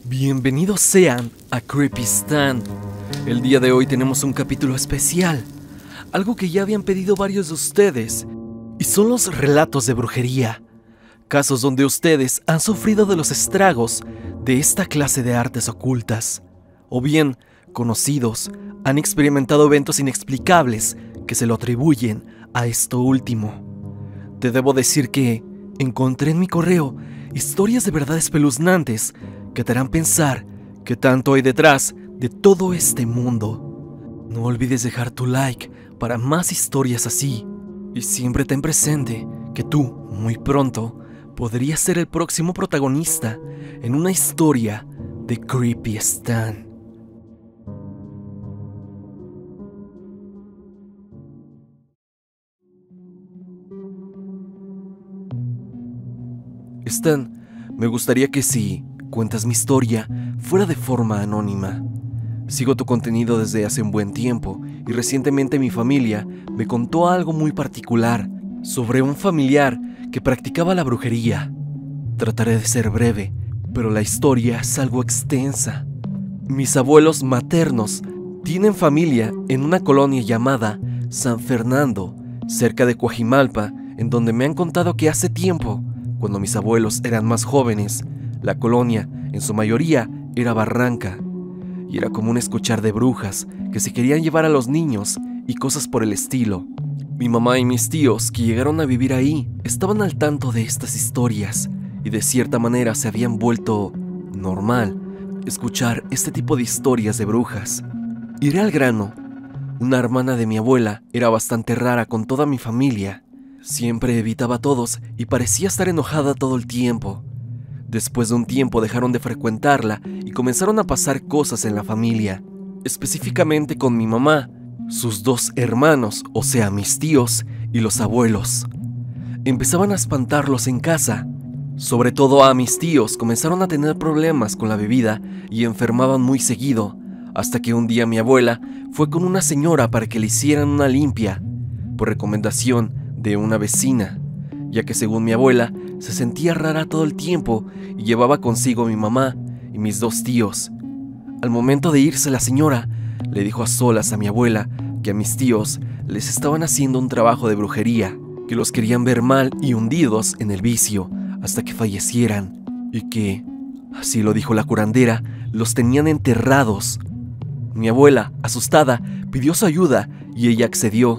Bienvenidos sean a Creepistan. El día de hoy tenemos un capítulo especial, algo que ya habían pedido varios de ustedes, y son los relatos de brujería, casos donde ustedes han sufrido de los estragos de esta clase de artes ocultas, o bien, conocidos, han experimentado eventos inexplicables que se lo atribuyen a esto último. Te debo decir que encontré en mi correo historias de verdad espeluznantes que te harán pensar qué tanto hay detrás de todo este mundo. No olvides dejar tu like para más historias así, y siempre ten presente que tú, muy pronto, podrías ser el próximo protagonista en una historia de Creepistan. Stan, me gustaría que si cuentas mi historia fuera de forma anónima. Sigo tu contenido desde hace un buen tiempo y recientemente mi familia me contó algo muy particular sobre un familiar que practicaba la brujería. Trataré de ser breve, pero la historia es algo extensa. Mis abuelos maternos tienen familia en una colonia llamada San Fernando, cerca de Coajimalpa, en donde me han contado que hace tiempo, cuando mis abuelos eran más jóvenes, la colonia, en su mayoría, era barranca, y era común escuchar de brujas que se querían llevar a los niños y cosas por el estilo. Mi mamá y mis tíos, que llegaron a vivir ahí, estaban al tanto de estas historias, y de cierta manera se habían vuelto normal escuchar este tipo de historias de brujas. Iré al grano. Una hermana de mi abuela era bastante rara con toda mi familia. Siempre evitaba a todos y parecía estar enojada todo el tiempo. Después de un tiempo dejaron de frecuentarla y comenzaron a pasar cosas en la familia, específicamente con mi mamá, sus dos hermanos, o sea, mis tíos y los abuelos. Empezaban a espantarlos en casa. Sobre todo a mis tíos comenzaron a tener problemas con la bebida y enfermaban muy seguido, hasta que un día mi abuela fue con una señora para que le hicieran una limpia, por recomendación de una vecina, ya que según mi abuela se sentía rara todo el tiempo y llevaba consigo a mi mamá y mis dos tíos. Al momento de irse la señora le dijo a solas a mi abuela que a mis tíos les estaban haciendo un trabajo de brujería, que los querían ver mal y hundidos en el vicio hasta que fallecieran, y que, así lo dijo la curandera, los tenían enterrados. Mi abuela, asustada, pidió su ayuda y ella accedió.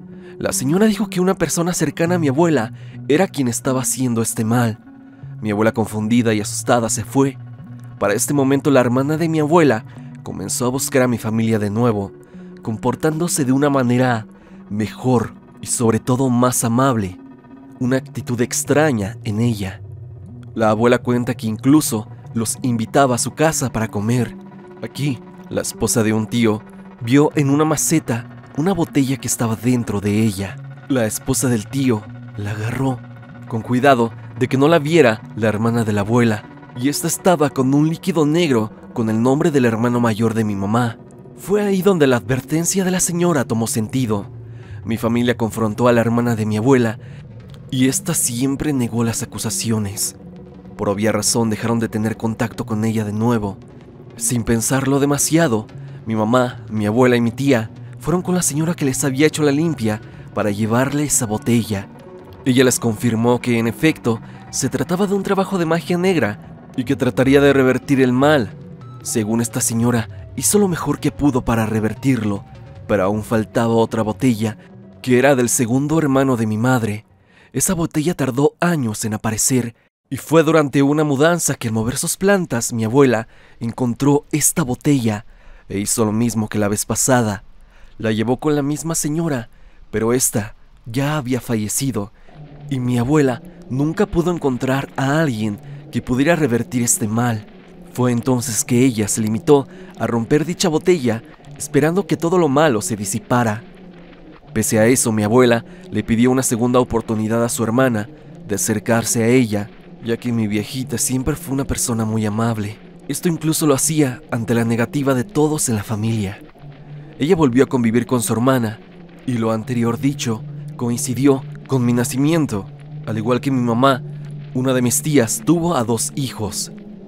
La señora dijo que una persona cercana a mi abuela era quien estaba haciendo este mal. Mi abuela, confundida y asustada, se fue. Para este momento la hermana de mi abuela comenzó a buscar a mi familia de nuevo, comportándose de una manera mejor y sobre todo más amable, una actitud extraña en ella. La abuela cuenta que incluso los invitaba a su casa para comer. Aquí, la esposa de un tío vio en una maceta una botella que estaba dentro de ella. La esposa del tío la agarró, con cuidado de que no la viera la hermana de la abuela, y esta estaba con un líquido negro con el nombre del hermano mayor de mi mamá. Fue ahí donde la advertencia de la señora tomó sentido. Mi familia confrontó a la hermana de mi abuela, y esta siempre negó las acusaciones. Por obvia razón dejaron de tener contacto con ella de nuevo. Sin pensarlo demasiado, mi mamá, mi abuela y mi tía fueron con la señora que les había hecho la limpia para llevarle esa botella. Ella les confirmó que en efecto se trataba de un trabajo de magia negra y que trataría de revertir el mal. Según esta señora, hizo lo mejor que pudo para revertirlo, pero aún faltaba otra botella, que era del segundo hermano de mi madre. Esa botella tardó años en aparecer, y fue durante una mudanza que al mover sus plantas mi abuela encontró esta botella e hizo lo mismo que la vez pasada. La llevó con la misma señora, pero esta ya había fallecido, y mi abuela nunca pudo encontrar a alguien que pudiera revertir este mal. Fue entonces que ella se limitó a romper dicha botella, esperando que todo lo malo se disipara. Pese a eso, mi abuela le pidió una segunda oportunidad a su hermana de acercarse a ella, ya que mi viejita siempre fue una persona muy amable. Esto incluso lo hacía ante la negativa de todos en la familia. Ella volvió a convivir con su hermana, y lo anterior dicho coincidió con mi nacimiento. Al igual que mi mamá, una de mis tías tuvo a 2 hijos.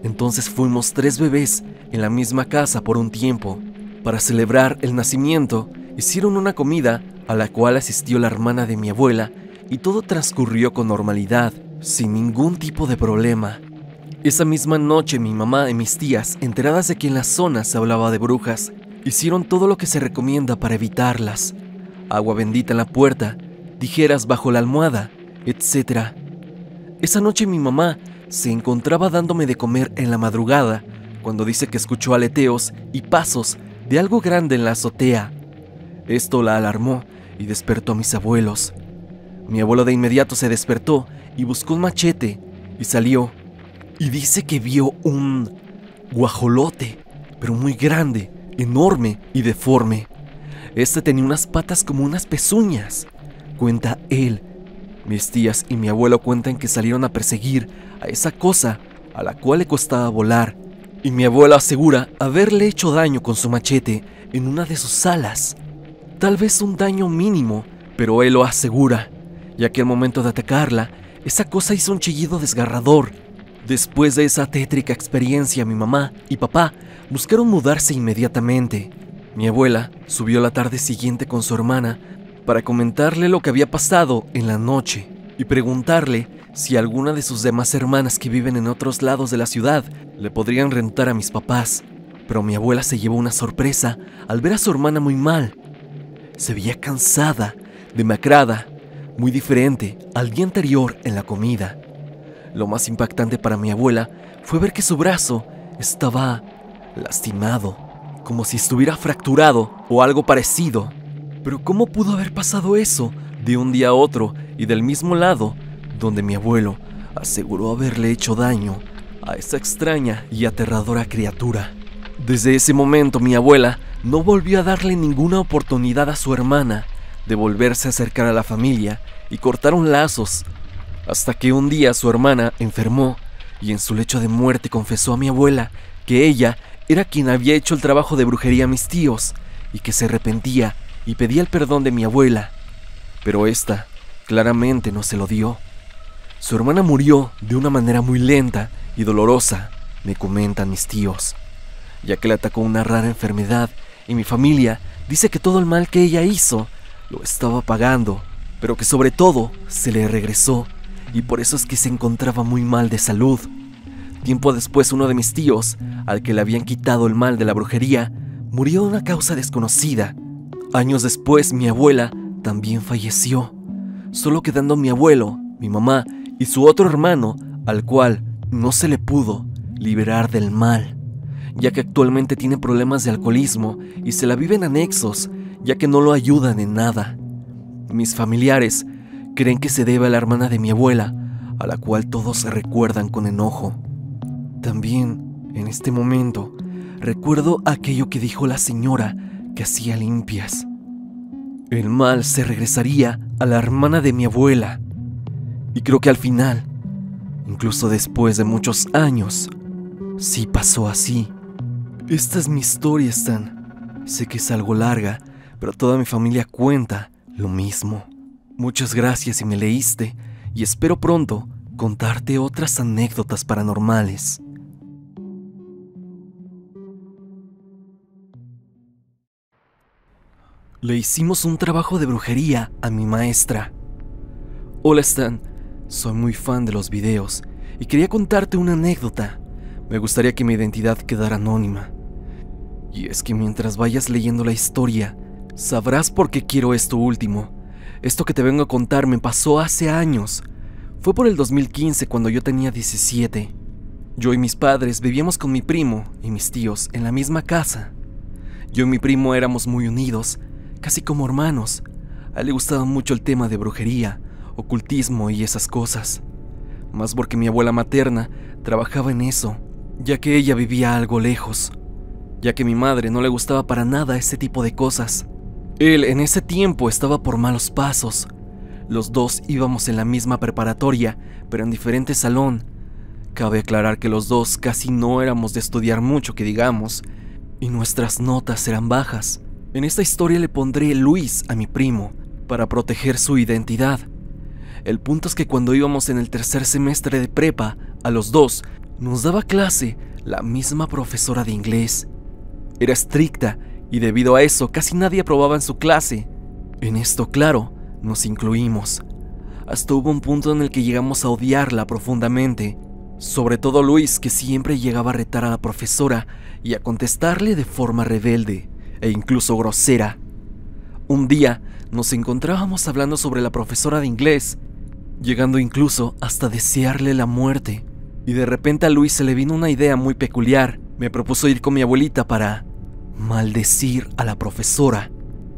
Entonces fuimos 3 bebés en la misma casa por un tiempo. Para celebrar el nacimiento, hicieron una comida a la cual asistió la hermana de mi abuela y todo transcurrió con normalidad, sin ningún tipo de problema. Esa misma noche mi mamá y mis tías, enteradas de que en la zona se hablaba de brujas, hicieron todo lo que se recomienda para evitarlas. Agua bendita en la puerta, tijeras bajo la almohada, etc. Esa noche mi mamá se encontraba dándome de comer en la madrugada cuando dice que escuchó aleteos y pasos de algo grande en la azotea. Esto la alarmó y despertó a mis abuelos. Mi abuelo de inmediato se despertó y buscó un machete y salió. Y dice que vio un guajolote, pero muy grande, enorme y deforme. Este tenía unas patas como unas pezuñas, cuenta él. Mis tías y mi abuelo cuentan que salieron a perseguir a esa cosa a la cual le costaba volar. Y mi abuelo asegura haberle hecho daño con su machete en una de sus alas. Tal vez un daño mínimo, pero él lo asegura, ya que al momento de atacarla, esa cosa hizo un chillido desgarrador. Después de esa tétrica experiencia, mi mamá y papá buscaron mudarse inmediatamente. Mi abuela subió la tarde siguiente con su hermana para comentarle lo que había pasado en la noche y preguntarle si alguna de sus demás hermanas que viven en otros lados de la ciudad le podrían rentar a mis papás. Pero mi abuela se llevó una sorpresa al ver a su hermana muy mal. Se veía cansada, demacrada, muy diferente al día anterior en la comida. Lo más impactante para mi abuela fue ver que su brazo estaba lastimado, como si estuviera fracturado o algo parecido. Pero ¿cómo pudo haber pasado eso de un día a otro y del mismo lado donde mi abuelo aseguró haberle hecho daño a esa extraña y aterradora criatura? Desde ese momento mi abuela no volvió a darle ninguna oportunidad a su hermana de volverse a acercar a la familia y cortaron lazos, hasta que un día su hermana enfermó y en su lecho de muerte confesó a mi abuela que ella era quien había hecho el trabajo de brujería a mis tíos y que se arrepentía y pedía el perdón de mi abuela, pero esta claramente no se lo dio. Su hermana murió de una manera muy lenta y dolorosa, me comentan mis tíos, ya que le atacó una rara enfermedad y mi familia dice que todo el mal que ella hizo lo estaba pagando, pero que sobre todo se le regresó y por eso es que se encontraba muy mal de salud. Tiempo después uno de mis tíos, al que le habían quitado el mal de la brujería, murió de una causa desconocida. Años después mi abuela también falleció, solo quedando mi abuelo, mi mamá y su otro hermano, al cual no se le pudo liberar del mal, ya que actualmente tiene problemas de alcoholismo y se la viven anexos, ya que no lo ayudan en nada. Mis familiares creen que se debe a la hermana de mi abuela, a la cual todos se recuerdan con enojo. También, en este momento, recuerdo aquello que dijo la señora que hacía limpias. El mal se regresaría a la hermana de mi abuela. Y creo que al final, incluso después de muchos años, sí pasó así. Esta es mi historia, Stan. Sé que es algo larga, pero toda mi familia cuenta lo mismo. Muchas gracias si me leíste y espero pronto contarte otras anécdotas paranormales. Le hicimos un trabajo de brujería a mi maestra. Hola Stan, soy muy fan de los videos y quería contarte una anécdota. Me gustaría que mi identidad quedara anónima. Y es que mientras vayas leyendo la historia, sabrás por qué quiero esto último. Esto que te vengo a contar me pasó hace años. Fue por el 2015 cuando yo tenía 17. Yo y mis padres vivíamos con mi primo y mis tíos en la misma casa. Yo y mi primo éramos muy unidos, casi como hermanos. A él le gustaba mucho el tema de brujería, ocultismo y esas cosas. Más porque mi abuela materna trabajaba en eso, ya que ella vivía algo lejos, ya que a mi madre no le gustaba para nada ese tipo de cosas. Él en ese tiempo estaba por malos pasos. Los dos íbamos en la misma preparatoria, pero en diferente salón. Cabe aclarar que los dos casi no éramos de estudiar mucho, que digamos, y nuestras notas eran bajas. En esta historia le pondré Luis a mi primo, para proteger su identidad. El punto es que cuando íbamos en el tercer semestre de prepa, a los dos Nos daba clase la misma profesora de inglés. Era estricta y debido a eso casi nadie aprobaba en su clase. En esto, claro, nos incluimos. Hasta hubo un punto en el que llegamos a odiarla profundamente, sobre todo Luis, que siempre llegaba a retar a la profesora y a contestarle de forma rebelde e incluso grosera. Un día nos encontrábamos hablando sobre la profesora de inglés, llegando incluso hasta desearle la muerte, y de repente a Luis se le vino una idea muy peculiar. Me propuso ir con mi abuelita para maldecir a la profesora.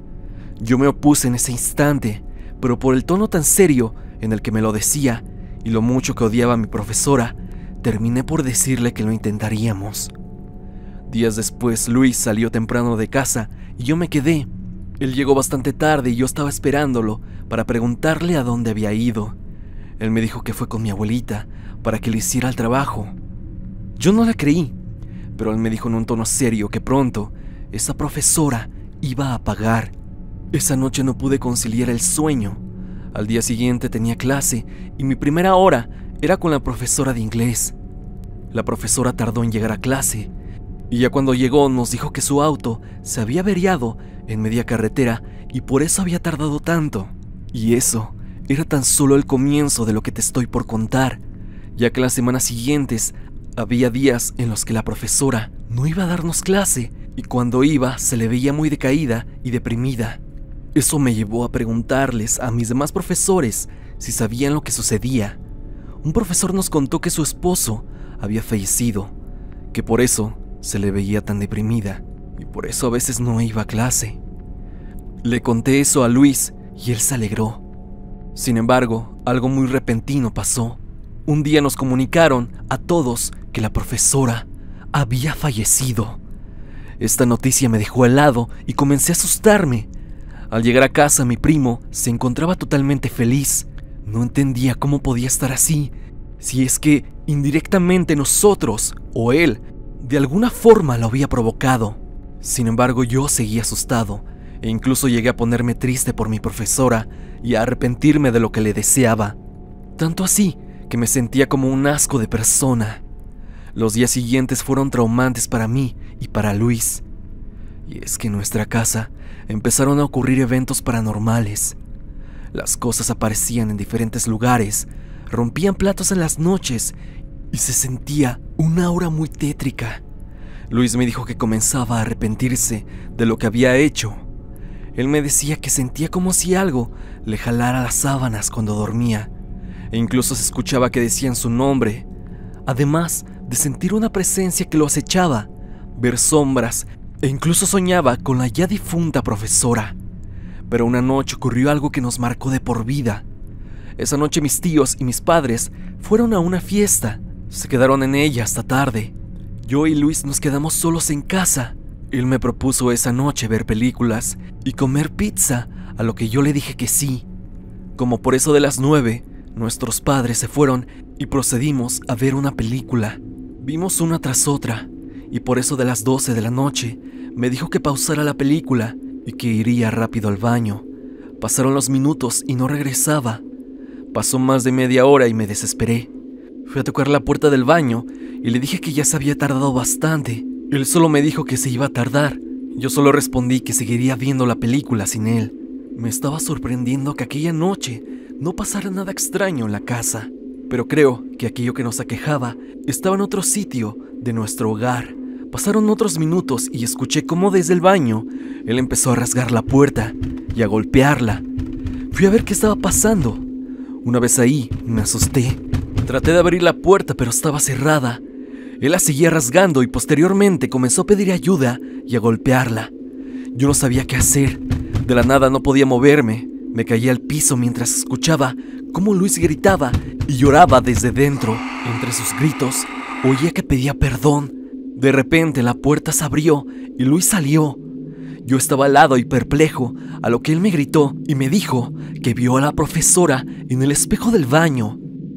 Yo me opuse en ese instante, pero por el tono tan serio en el que me lo decía y lo mucho que odiaba a mi profesora, terminé por decirle que lo intentaríamos. Días después, Luis salió temprano de casa y yo me quedé. Él llegó bastante tarde y yo estaba esperándolo para preguntarle a dónde había ido. Él me dijo que fue con mi abuelita para que le hiciera el trabajo. Yo no le creí, pero él me dijo en un tono serio que pronto esa profesora iba a pagar. Esa noche no pude conciliar el sueño. Al día siguiente tenía clase y mi primera hora era con la profesora de inglés. La profesora tardó en llegar a clase y ya cuando llegó nos dijo que su auto se había averiado en media carretera y por eso había tardado tanto. Y eso era tan solo el comienzo de lo que te estoy por contar, ya que las semanas siguientes había días en los que la profesora no iba a darnos clase y cuando iba se le veía muy decaída y deprimida. Eso me llevó a preguntarles a mis demás profesores si sabían lo que sucedía. Un profesor nos contó que su esposo había fallecido, que por eso se le veía tan deprimida y por eso a veces no iba a clase. Le conté eso a Luis y él se alegró. Sin embargo, algo muy repentino pasó. Un día nos comunicaron a todos que la profesora había fallecido. Esta noticia me dejó helado y comencé a asustarme. Al llegar a casa, mi primo se encontraba totalmente feliz. No entendía cómo podía estar así, si es que indirectamente nosotros, o él, de alguna forma lo había provocado. Sin embargo, yo seguía asustado, e incluso llegué a ponerme triste por mi profesora y a arrepentirme de lo que le deseaba. Tanto así, que me sentía como un asco de persona. Los días siguientes fueron traumantes para mí y para Luis. Y es que en nuestra casa empezaron a ocurrir eventos paranormales. Las cosas aparecían en diferentes lugares, rompían platos en las noches y se sentía una aura muy tétrica. Luis me dijo que comenzaba a arrepentirse de lo que había hecho. Él me decía que sentía como si algo le jalara las sábanas cuando dormía, e incluso se escuchaba que decían su nombre, además de sentir una presencia que lo acechaba, ver sombras, e incluso soñaba con la ya difunta profesora. Pero una noche ocurrió algo que nos marcó de por vida. Esa noche mis tíos y mis padres fueron a una fiesta. Se quedaron en ella hasta tarde. Yo y Luis nos quedamos solos en casa. Él me propuso esa noche ver películas y comer pizza, a lo que yo le dije que sí. Como por eso de las 9, nuestros padres se fueron y procedimos a ver una película. Vimos una tras otra, y por eso de las 12 de la noche me dijo que pausara la película y que iría rápido al baño. Pasaron los minutos y no regresaba. Pasó más de media hora y me desesperé. Fui a tocar la puerta del baño y le dije que ya se había tardado bastante. Él solo me dijo que se iba a tardar. Yo solo respondí que seguiría viendo la película sin él. Me estaba sorprendiendo que aquella noche no pasara nada extraño en la casa, pero creo que aquello que nos aquejaba estaba en otro sitio de nuestro hogar. Pasaron otros minutos y escuché cómo desde el baño él empezó a rasgar la puerta y a golpearla. Fui a ver qué estaba pasando. Una vez ahí, me asusté. Traté de abrir la puerta, pero estaba cerrada. Él la seguía rasgando y posteriormente comenzó a pedir ayuda y a golpearla. Yo no sabía qué hacer. De la nada no podía moverme. Me caía al piso mientras escuchaba cómo Luis gritaba y lloraba desde dentro. Entre sus gritos, oía que pedía perdón. De repente la puerta se abrió y Luis salió. Yo estaba al lado y perplejo, a lo que él me gritó y me dijo que vio a la profesora en el espejo del baño.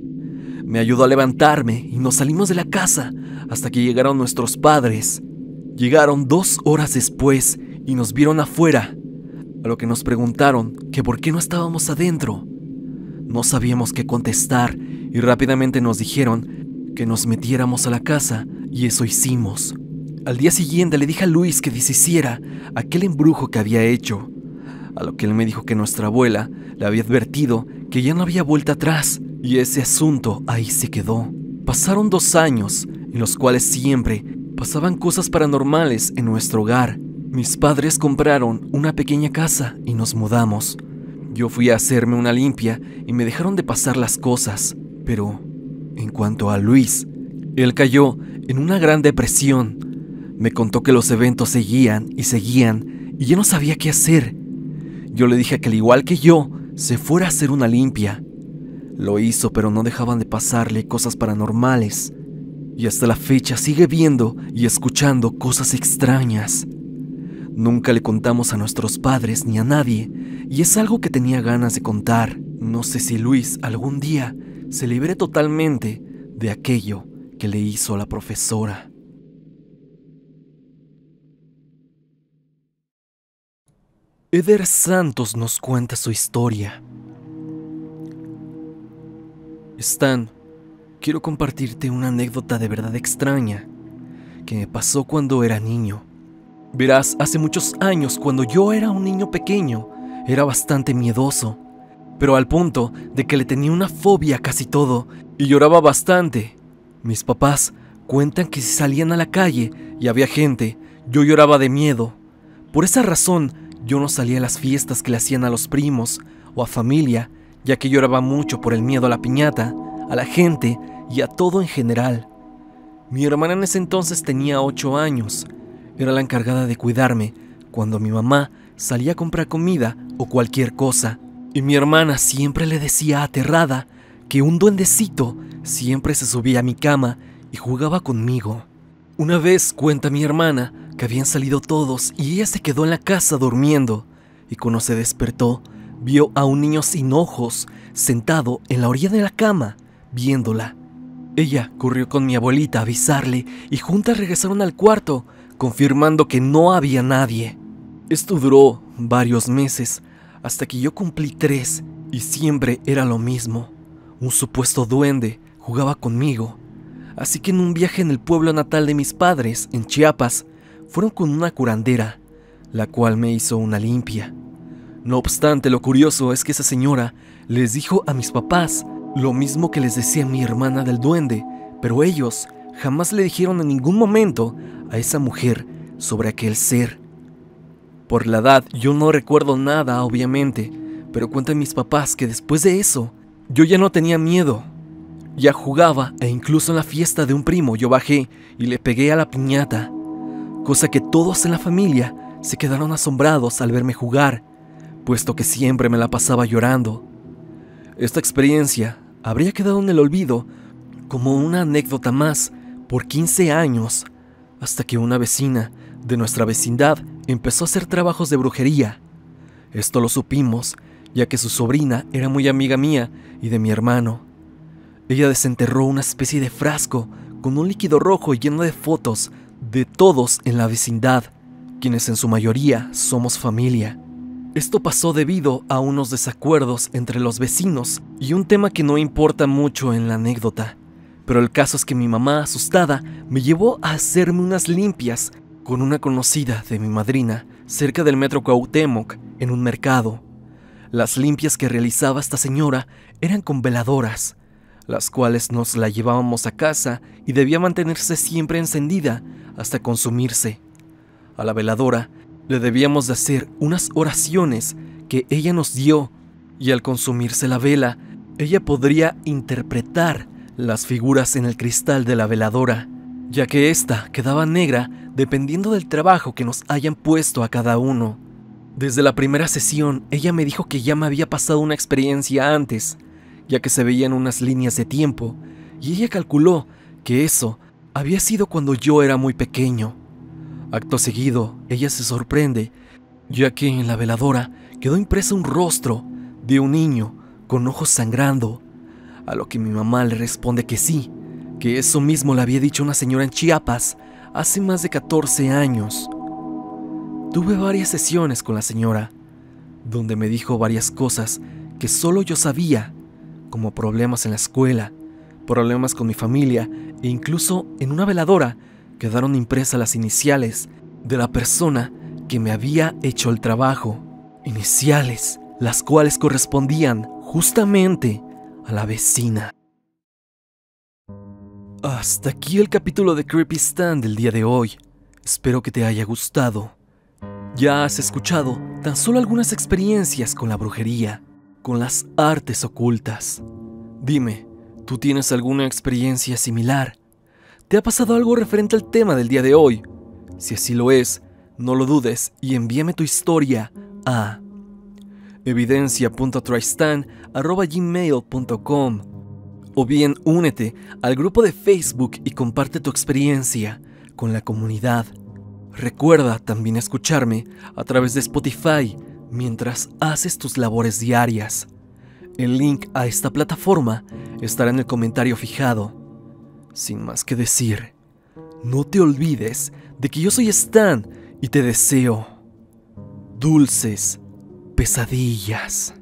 Me ayudó a levantarme y nos salimos de la casa hasta que llegaron nuestros padres. Llegaron 2 horas después y nos vieron afuera, a lo que nos preguntaron que por qué no estábamos adentro. No sabíamos qué contestar y rápidamente nos dijeron que nos metiéramos a la casa y eso hicimos. Al día siguiente le dije a Luis que deshiciera aquel embrujo que había hecho, a lo que él me dijo que nuestra abuela le había advertido que ya no había vuelta atrás y ese asunto ahí se quedó. Pasaron 2 años en los cuales siempre pasaban cosas paranormales en nuestro hogar. Mis padres compraron una pequeña casa y nos mudamos. Yo fui a hacerme una limpia y me dejaron de pasar las cosas, pero en cuanto a Luis, él cayó en una gran depresión. Me contó que los eventos seguían y ya no sabía qué hacer. Yo le dije que al igual que yo, se fuera a hacer una limpia. Lo hizo, pero no dejaban de pasarle cosas paranormales. Y hasta la fecha sigue viendo y escuchando cosas extrañas. Nunca le contamos a nuestros padres ni a nadie, y es algo que tenía ganas de contar. No sé si Luis algún día se libere totalmente de aquello que le hizo a la profesora. Eder Santos nos cuenta su historia. Stan, quiero compartirte una anécdota de verdad extraña que me pasó cuando era niño. Verás, hace muchos años, cuando yo era un niño pequeño, era bastante miedoso, pero al punto de que le tenía una fobia a casi todo y lloraba bastante. Mis papás cuentan que si salían a la calle y había gente, yo lloraba de miedo. Por esa razón, yo no salía a las fiestas que le hacían a los primos o a familia, ya que lloraba mucho por el miedo a la piñata, a la gente y a todo en general. Mi hermana en ese entonces tenía 8 años. Era la encargada de cuidarme cuando mi mamá salía a comprar comida o cualquier cosa. Y mi hermana siempre le decía aterrada que un duendecito siempre se subía a mi cama y jugaba conmigo. Una vez cuenta mi hermana que habían salido todos y ella se quedó en la casa durmiendo, y cuando se despertó vio a un niño sin ojos sentado en la orilla de la cama viéndola. Ella corrió con mi abuelita a avisarle y juntas regresaron al cuarto confirmando que no había nadie. Esto duró varios meses hasta que yo cumplí 3 y siempre era lo mismo. Un supuesto duende jugaba conmigo. Así que en un viaje en el pueblo natal de mis padres, en Chiapas, fueron con una curandera, la cual me hizo una limpia. No obstante, lo curioso es que esa señora les dijo a mis papás lo mismo que les decía mi hermana del duende, pero ellos jamás le dijeron en ningún momento a esa mujer sobre aquel ser. Por la edad, yo no recuerdo nada, obviamente, pero cuentan mis papás que después de eso, yo ya no tenía miedo. Ya jugaba e incluso en la fiesta de un primo yo bajé y le pegué a la piñata, cosa que todos en la familia se quedaron asombrados al verme jugar, puesto que siempre me la pasaba llorando. Esta experiencia habría quedado en el olvido como una anécdota más por 15 años, hasta que una vecina de nuestra vecindad empezó a hacer trabajos de brujería. Esto lo supimos, ya que su sobrina era muy amiga mía y de mi hermano. Ella desenterró una especie de frasco con un líquido rojo lleno de fotos de todos en la vecindad, quienes en su mayoría somos familia. Esto pasó debido a unos desacuerdos entre los vecinos y un tema que no importa mucho en la anécdota. Pero el caso es que mi mamá, asustada, me llevó a hacerme unas limpias con una conocida de mi madrina cerca del metro Cuauhtémoc, en un mercado. Las limpias que realizaba esta señora eran con veladoras, las cuales nos la llevábamos a casa y debía mantenerse siempre encendida hasta consumirse. A la veladora le debíamos de hacer unas oraciones que ella nos dio, y al consumirse la vela, ella podría interpretar las figuras en el cristal de la veladora, ya que ésta quedaba negra dependiendo del trabajo que nos hayan puesto a cada uno. Desde la primera sesión, ella me dijo que ya me había pasado una experiencia antes, ya que se veían unas líneas de tiempo, y ella calculó que eso había sido cuando yo era muy pequeño. Acto seguido, ella se sorprende, ya que en la veladora quedó impresa un rostro de un niño con ojos sangrando, a lo que mi mamá le responde que sí, que eso mismo le había dicho una señora en Chiapas hace más de 14 años. Tuve varias sesiones con la señora, donde me dijo varias cosas que solo yo sabía, como problemas en la escuela, problemas con mi familia e incluso en una veladora quedaron impresas las iniciales de la persona que me había hecho el trabajo. Iniciales, las cuales correspondían justamente a la vecina. Hasta aquí el capítulo de Creepy Stan del día de hoy. Espero que te haya gustado. Ya has escuchado tan solo algunas experiencias con la brujería, con las artes ocultas. Dime, ¿tú tienes alguna experiencia similar? ¿Te ha pasado algo referente al tema del día de hoy? Si así lo es, no lo dudes y envíame tu historia a evidencia.tristan@gmail.com o bien únete al grupo de Facebook y comparte tu experiencia con la comunidad. Recuerda también escucharme a través de Spotify mientras haces tus labores diarias. El link a esta plataforma estará en el comentario fijado. Sin más que decir, no te olvides de que yo soy Stan y te deseo dulces pesadillas.